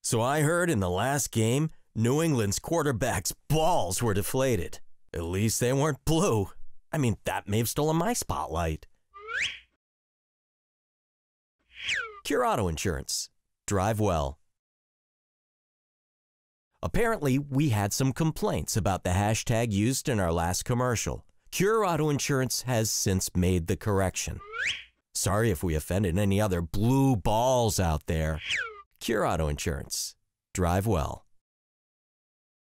So I heard in the last game, New England's quarterback's balls were deflated. At least they weren't blue. I mean, that may have stolen my spotlight. Cure Auto Insurance. Drive well. Apparently, we had some complaints about the hashtag used in our last commercial. Cure Auto Insurance has since made the correction. Sorry if we offended any other blue balls out there. Cure Auto Insurance. Drive well.